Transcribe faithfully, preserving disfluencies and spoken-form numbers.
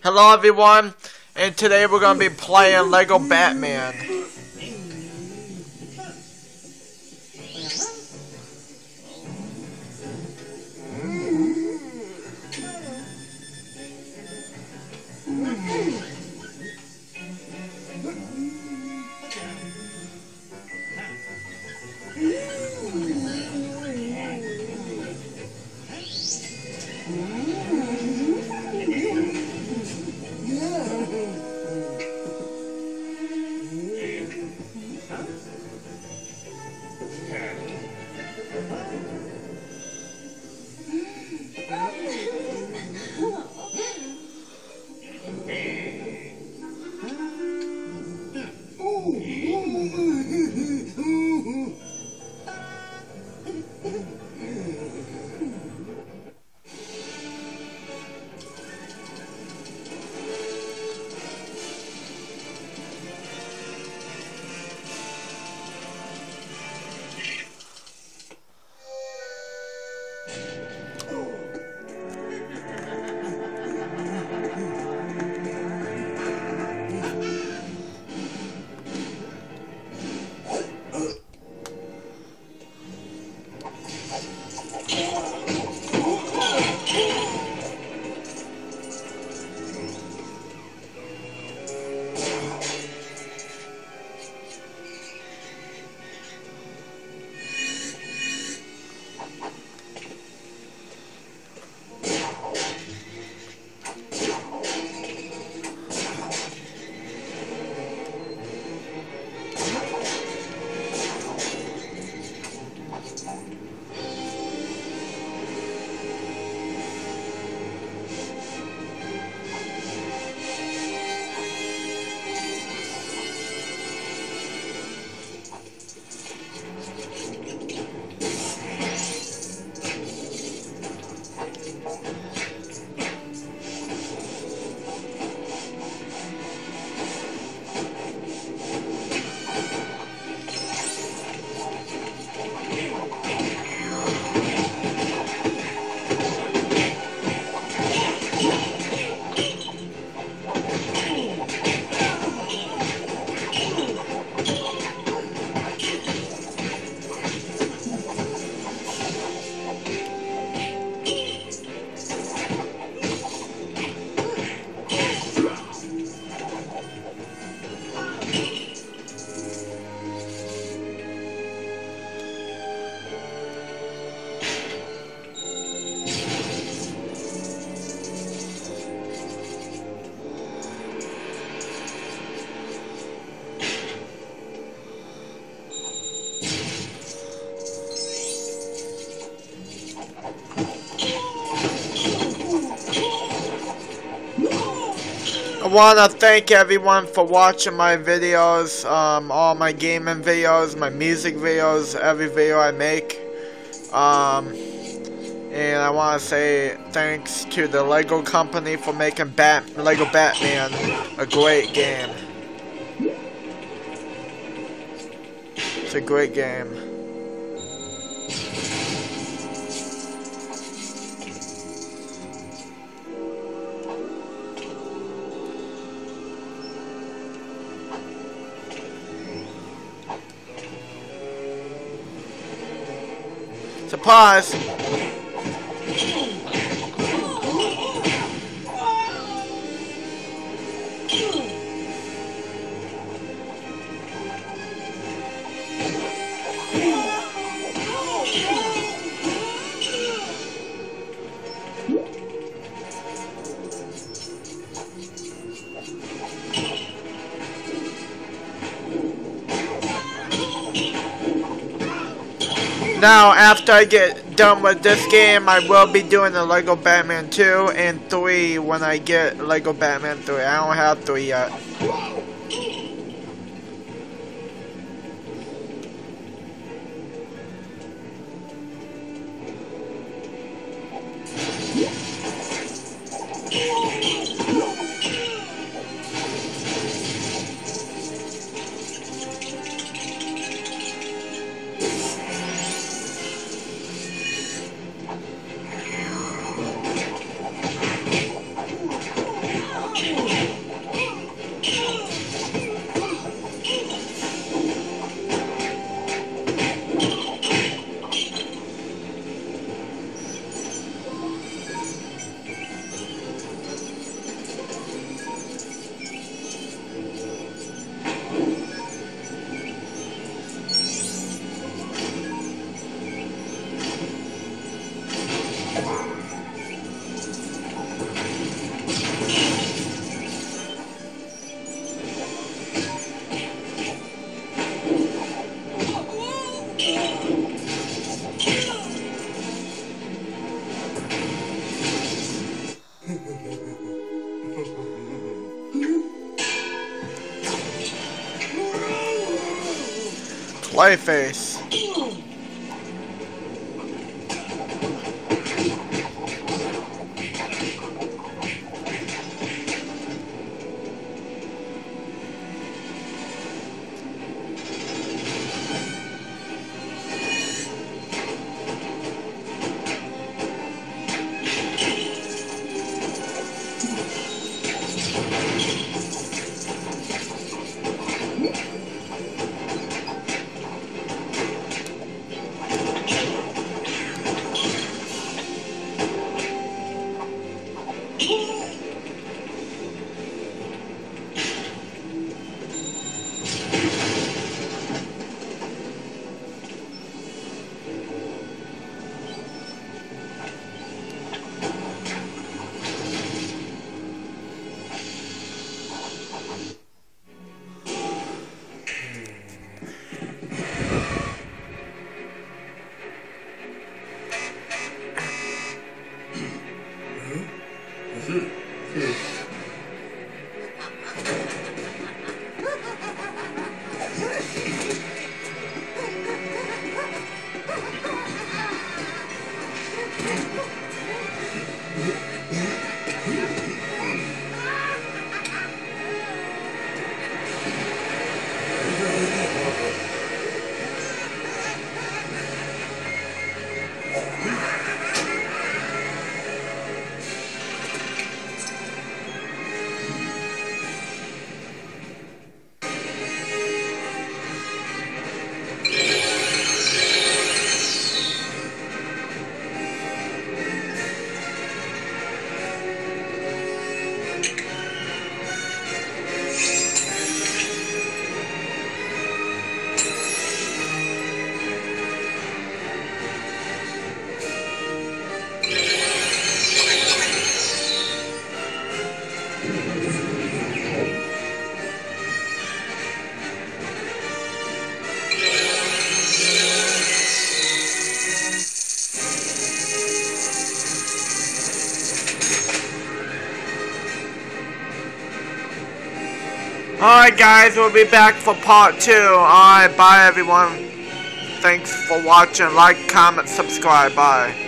Hello everyone, and today we're going to be playing Lego Batman. I want to thank everyone for watching my videos, um, all my gaming videos, my music videos, every video I make. Um, and I want to say thanks to the Lego company for making Bat Lego Batman a great game. It's a great game. Surprise! Now, after I get done with this game, I will be doing the Lego Batman two and three when I get Lego Batman three. I don't have three yet. Clayface. Alright guys, we'll be back for part two. Alright, bye everyone. Thanks for watching. Like, comment, subscribe. Bye.